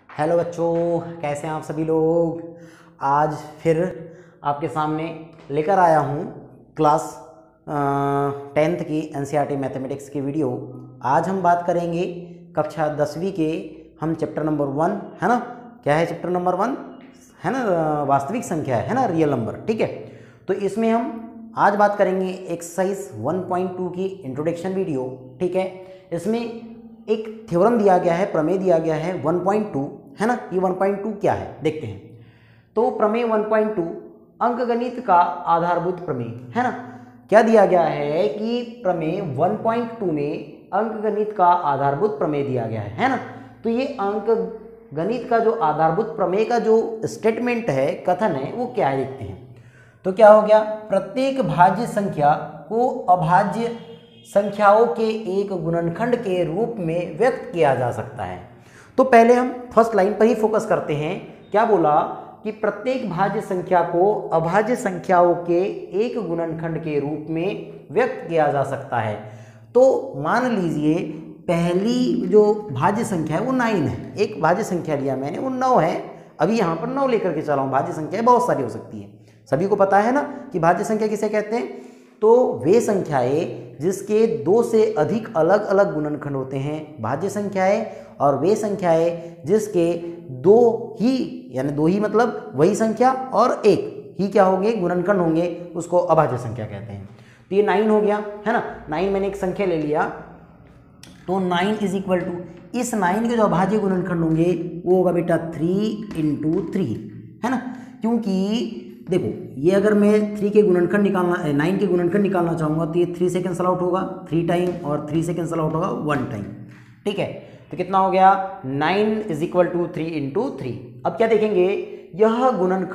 Hello बच्चों, कैसे हैं आप सभी लोग। आज फिर आपके सामने लेकर आया हूँ क्लास 10th की एनसीईआरटी मैथमेटिक्स की वीडियो। आज हम बात करेंगे कक्षा 10वीं के हम चैप्टर नंबर 1 है ना। क्या है चैप्टर नंबर 1 है ना, वास्तविक संख्या है ना, रियल नंबर। ठीक है, तो इसमें हम आज बात करेंगे एक्सरसाइज 1.2 की इंट्रोडक्शन वीडियो। ठीक है, इसमें एक थ्योरम दिया गया है, प्रमेय दिया गया है 1.2 है ना। ये 1.2 क्या है देखते हैं। तो प्रमेय 1.2 अंकगणित का आधारभूत प्रमेय है ना। क्या दिया गया है कि प्रमेय 1.2 में अंकगणित का आधारभूत प्रमेय दिया गया है ना। तो ये अंकगणित का जो आधारभूत प्रमेय का जो स्टेटमेंट है, कथन है, वो क्या है देखते हैं। तो क्या हो गया, प्रत्येक भाज्य संख्या को अभाज्य संख्याओं के एक गुणनखंड के रूप में व्यक्त किया जा सकता है। तो पहले हम फर्स्ट लाइन पर ही फोकस करते हैं। क्या बोला कि प्रत्येक भाज्य संख्या को अभाज्य संख्याओं के एक गुणनखंड के रूप में व्यक्त किया जा सकता है। तो मान लीजिए पहली जो भाज्य संख्या है वो 9 है। एक भाज्य संख्या लिया मैंने, वो 9 है। अभी यहाँ पर 9 लेकर के चला हूँ। भाज्य संख्या बहुत सारी हो सकती है, सभी को पता है ना कि भाज्य संख्या किसे कहते हैं। तो वे संख्याएं जिसके 2 से अधिक अलग अलग गुणनखंड होते हैं भाज्य संख्याएं, और वे संख्याएं जिसके 2 ही यानी 2 ही मतलब वही संख्या और 1 ही क्या होंगे, गुणनखंड होंगे, उसको अभाज्य संख्या कहते हैं। तो ये 9 हो गया है ना। 9 मैंने एक संख्या ले लिया, तो 9 इज इक्वल टू, इस 9 के जो अभाज्य गुणनखंड होंगे वो होगा बेटा 3 × 3 है ना। क्योंकि देखो ये अगर मैं 3 के गुणनखंड निकालना 9 के गुणनखंड निकालना चाहूँगा तो ये 3 से कैंसल आउट होगा 3 टाइम, और 3 से कैंसल आउट होगा 1 टाइम। ठीक है, तो कितना हो गया 9 इज इक्वल टू 3 × 3। अब क्या देखेंगे, यह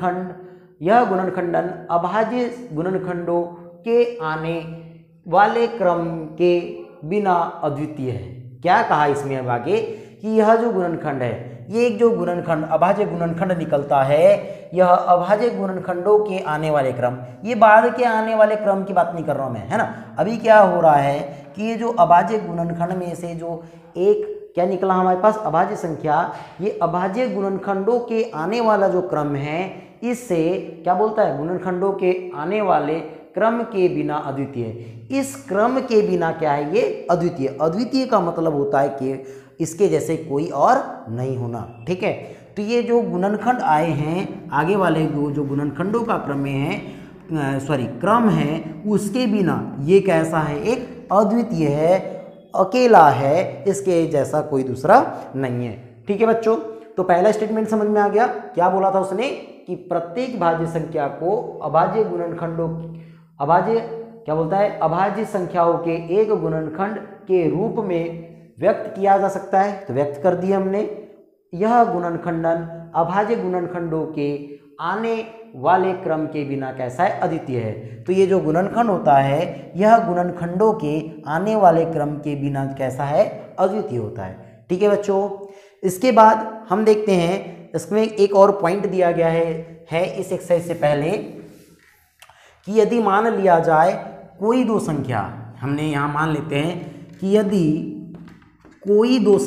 गुणनखंडन अभाज्य गुणनखंडों के आने वाले क्रम के बिना अद्वितीय है। क्या कहा इसमें अब आगे कि यह जो गुणनखंड है, ये एक जो गुणनखंड अभाज्य गुणनखंड निकलता है, यह अभाज्य गुणनखंडों के आने वाले क्रम, ये बाद के आने वाले क्रम की बात नहीं कर रहा हूं मैं है ना। अभी क्या हो रहा है कि ये जो अभाज्य गुणनखंड में से जो एक क्या निकला हमारे पास अभाज्य संख्या, ये अभाज्य गुणनखंडों के आने वाला जो क्रम है, इससे क्या बोलता है, गुणनखंडों के आने वाले क्रम के बिना अद्वितीय। इस क्रम के बिना क्या है, ये अद्वितीय। अद्वितीय का मतलब होता है कि इसके जैसे कोई और नहीं होना। ठीक है, तो ये जो गुणनखंड आए हैं आगे वाले जो गुणनखंडों का क्रम है, क्रम है, उसके बिना ये कैसा है, एक अद्वितीय है, अकेला है, इसके जैसा कोई दूसरा नहीं है। ठीक है बच्चों, तो पहला स्टेटमेंट समझ में आ गया। क्या बोला था उसने कि प्रत्येक भाज्य संख्या को अभाज्य गुणनखंडों अभाज्य संख्याओं के एक गुणनखंड के रूप में व्यक्त किया जा सकता है। तो व्यक्त कर दिया हमने। यह गुणनखंडन अभाज्य गुणनखंडों के आने वाले क्रम के बिना कैसा है, अद्वितीय है। तो ये जो गुणनखंड होता है, यह गुणनखंडों के आने वाले क्रम के बिना कैसा है, अद्वितीय होता है। ठीक है बच्चों, इसके बाद हम देखते हैं, इसमें एक और पॉइंट दिया गया है इस एक्सरसाइज से पहले, कि यदि मान लिया जाए कोई दो संख्या, हमने यहाँ मान लेते हैं कि यदि कोई दो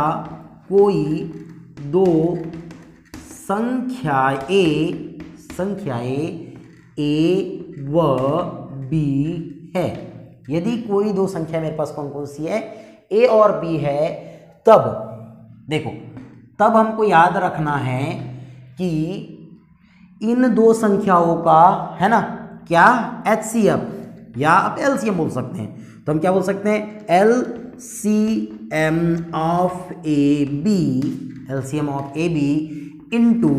संख्याएं ए व बी है। यदि कोई दो संख्या मेरे पास कौन कौन सी है, ए और बी है, तब देखो, तब हमको याद रखना है कि इन दो संख्याओं का है ना क्या, HCF या आप LCM बोल सकते हैं। तो हम क्या बोल सकते हैं, LCM of A B into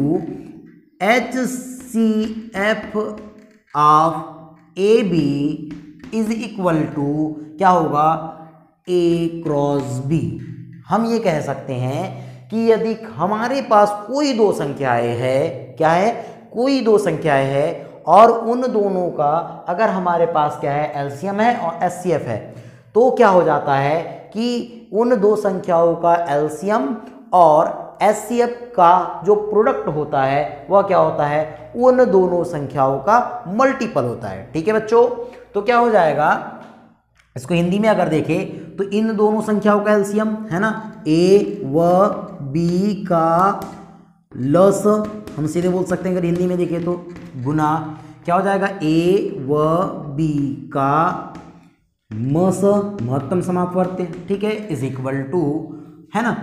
HCF of A B is equal to क्या होगा, A क्रॉस B। हम ये कह सकते हैं कि यदि हमारे पास कोई दो संख्याएं है, क्या है, कोई दो संख्याएं है, और उन दोनों का अगर हमारे पास क्या है, LCM है और HCF है, तो क्या हो जाता है कि उन दो संख्याओं का LCM और HCF का जो प्रोडक्ट होता है वह क्या होता है, उन दोनों संख्याओं का मल्टीपल होता है। ठीक है बच्चों, तो क्या हो जाएगा, इसको हिंदी में अगर देखें तो इन दोनों संख्याओं का एलसीएम है ना, ए व बी का लस, हम सीधे बोल सकते हैं अगर हिंदी में देखें तो गुना क्या हो जाएगा, ए व बी का मस महत्तम समापवर्त्य, ठीक है, इज इक्वल टू है ना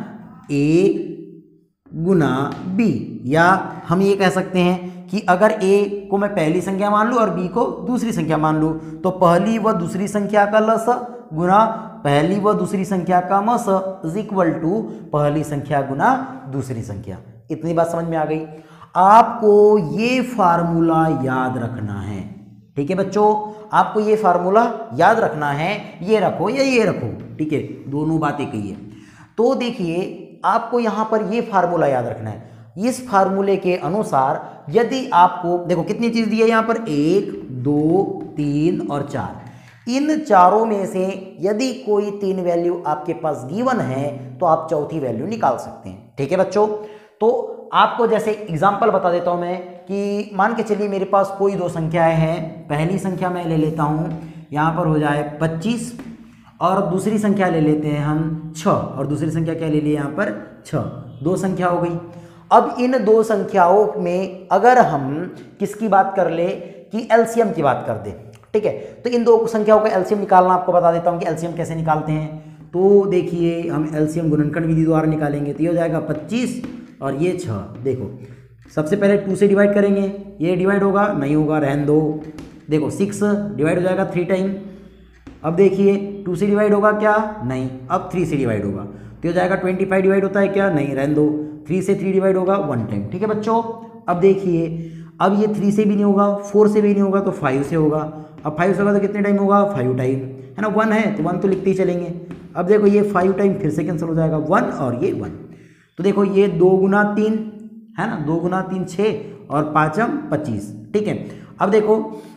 ए गुना बी। या हम ये कह सकते हैं कि अगर ए को मैं पहली संख्या मान लूँ और बी को दूसरी संख्या मान लूँ तो पहली व दूसरी संख्या का लस गुना पहली व दूसरी संख्या का मस इज इक्वल टू पहली संख्या गुना दूसरी संख्या। इतनी बात समझ में आ गई। आपको ये फार्मूला याद रखना है, ठीक है बच्चों, आपको ये फार्मूला याद रखना है, ये रखो या ये रखो, ठीक है, दोनों बातें कही है। तो देखिए आपको यहाँ पर ये फार्मूला याद रखना है। इस फार्मूले के अनुसार यदि आपको देखो कितनी चीज दी है यहाँ पर, 1 2 3 और 4, इन चारों में से यदि कोई 3 वैल्यू आपके पास गिवन है तो आप चौथी वैल्यू निकाल सकते हैं, ठीक है बच्चों। तो आपको जैसे एग्जाम्पल बता देता हूं मैं कि मान के चलिए मेरे पास कोई दो संख्याएं हैं, पहली संख्या मैं ले लेता हूं यहाँ पर हो जाए 25 और दूसरी संख्या ले लेते हैं हम 6 और दूसरी संख्या क्या ले लिए यहाँ पर 6, दो संख्या हो गई। अब इन दो संख्याओं में अगर हम किसकी बात कर ले कि एलसीएम की बात कर दें, ठीक है, तो इन दो संख्याओं का एलसीएम निकालना आपको बता देता हूँ कि एलसीएम कैसे निकालते हैं। तो देखिए हम एलसीएम गुणनखंड विधि द्वारा निकालेंगे तो ये हो जाएगा 25 और ये 6। देखो सबसे पहले 2 से डिवाइड करेंगे, ये डिवाइड होगा नहीं होगा, रहने दो। देखो 6 डिवाइड हो जाएगा 3 टाइम। अब देखिए 2 से डिवाइड होगा क्या, नहीं, अब 3 से डिवाइड होगा तो हो जाएगा 25 डिवाइड होता है क्या, नहीं, रहने दो। 3 से 3 डिवाइड होगा 1 टाइम, ठीक है बच्चों। अब देखिए अब ये 3 से भी नहीं होगा, 4 से भी नहीं होगा तो 5 से होगा। अब 5 से होगा तो कितने टाइम होगा, 5 टाइम, है ना, 1 है तो 1 तो लिखते ही चलेंगे। अब देखो ये 5 टाइम फिर से कैंसिल हो जाएगा, 1 और ये 1। तो देखो ये 2 गुना 3 है ना, 2 गुना 3 6 और 5 25, ठीक है। अब देखो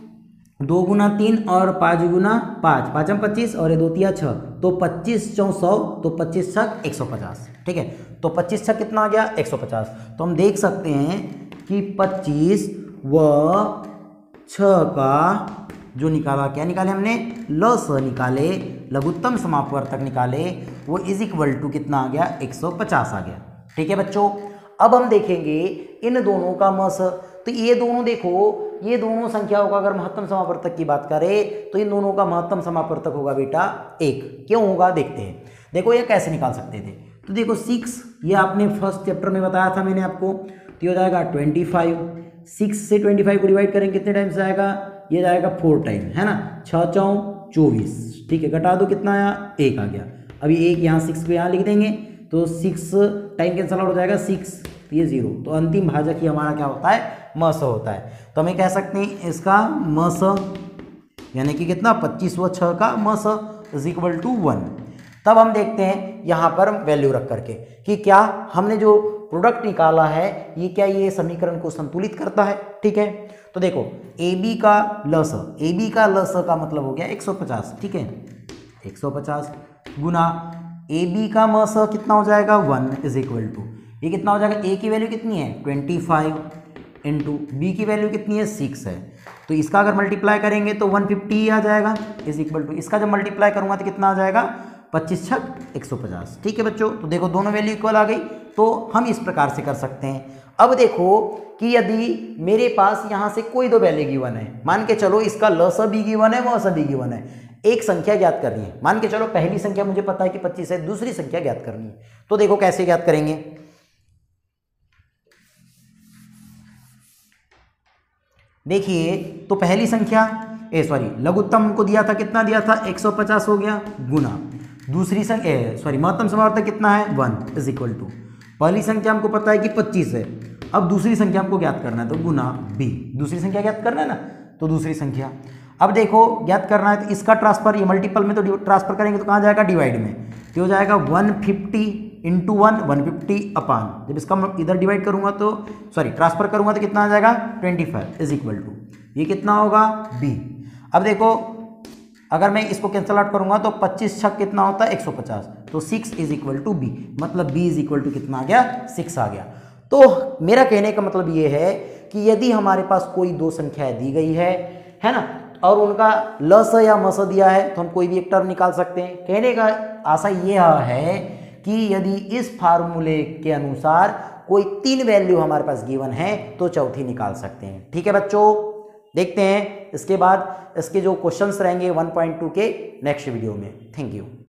2 गुना 3 और 5 गुना 5, 5 25 और ये 2 3 6, तो 25 4 100, तो 25 6 150, ठीक है। तो 25 6 कितना आ गया, 150। तो हम देख सकते हैं कि 25 व 6 का जो निकाला, क्या निकाले हमने, लस निकाले, लघुत्तम समापवर्तक निकाले, वो इज इक्वल टू कितना आ गया, 150 आ गया, ठीक है बच्चों। अब हम देखेंगे इन दोनों का मस, तो ये दोनों देखो, ये दोनों संख्याओं का अगर महत्तम समापवर्तक की बात करें तो इन दोनों का महत्तम समापवर्तक होगा बेटा 1। क्यों होगा देखते हैं। देखो ये कैसे निकाल सकते थे, तो देखो 6 ये आपने फर्स्ट चैप्टर में बताया था मैंने आपको, तो हो जाएगा 25। 6 से 25 को डिवाइड करेंगे कितने टाइम से आएगा, ये जाएगा 4 टाइम, है ना, 6 4 24, ठीक है, घटा दो कितना आया, 1 आ गया। अभी 1 यहाँ 6 को यहाँ लिख देंगे तो 6 टाइम कैंसल आउट हो जाएगा 6, तो ये 0, तो अंतिम भाजक ही हमारा क्या होता है, मस होता है। तो हमें कह सकते हैं इसका मस यानी कि कितना, 25 व 6 का मस इज इक्वल टू 1। तब हम देखते हैं यहाँ पर वैल्यू रख करके कि क्या हमने जो प्रोडक्ट निकाला है ये क्या ये समीकरण को संतुलित करता है, ठीक है। तो देखो ए बी का लस, ए बी का लस का मतलब हो गया 150, ठीक है, 150 गुना ए बी का मस कितना हो जाएगा 1 इज इक्वल टू, ये कितना हो जाएगा, ए की वैल्यू कितनी है 25 इंटू बी की वैल्यू कितनी है 6 है, तो इसका अगर मल्टीप्लाई करेंगे तो 150 आ जाएगा इज इक्वल टू, इसका जब मल्टीप्लाई करूंगा तो कितना आ जाएगा 25 6 150, ठीक है बच्चों। तो देखो दोनों वैल्यू इक्वल आ गई, तो हम इस प्रकार से कर सकते हैं। अब देखो कि यदि मेरे पास यहाँ से कोई दो वैल्यू गिवन है, मान के चलो इसका लस भी गिवन है वस भी गिवन है, एक संख्या ज्ञात करनी है, मान के चलो पहली संख्या मुझे पता है कि 25 है, दूसरी संख्या ज्ञात करनी है, तो देखो कैसे ज्ञात करेंगे। देखिए तो पहली संख्या लघुत्तम को दिया था, कितना दिया था 150 हो गया, गुना दूसरी संख्या महत्तम समापवर्तक कितना है 1 इज इक्वल टू, पहली संख्या हमको पता है कि 25 है, अब दूसरी संख्या हमको ज्ञात करना है तो गुना b, दूसरी संख्या ज्ञात करना है ना, तो दूसरी संख्या। अब देखो ज्ञात करना है तो इसका ट्रांसफर, ये मल्टीपल में तो ट्रांसफर करेंगे तो कहाँ जाएगा, डिवाइड में, तो हो जाएगा 150 इंटू 150 अपान, जब इसका इधर डिवाइड करूंगा तो ट्रांसफर करूंगा तो कितना आ जाएगा 25 इज इक्वल टू, ये कितना होगा b। अब देखो अगर मैं इसको कैंसल आउट करूंगा तो 25 छक कितना होता है 150, तो 6 इज इक्वल टू b, मतलब b इज इक्वल टू कितना आ गया 6 आ गया। तो मेरा कहने का मतलब ये है कि यदि हमारे पास कोई दो संख्याएं दी गई है ना, और उनका लस या मस दिया है तो हम कोई भी एक टर्म निकाल सकते हैं। कहने का आशय यह है कि यदि इस फार्मूले के अनुसार कोई 3 वैल्यू हमारे पास गिवन है तो चौथी निकाल सकते हैं। ठीक है बच्चों, देखते हैं इसके बाद इसके जो क्वेश्चंस रहेंगे 1.2 के नेक्स्ट वीडियो में। Thank you.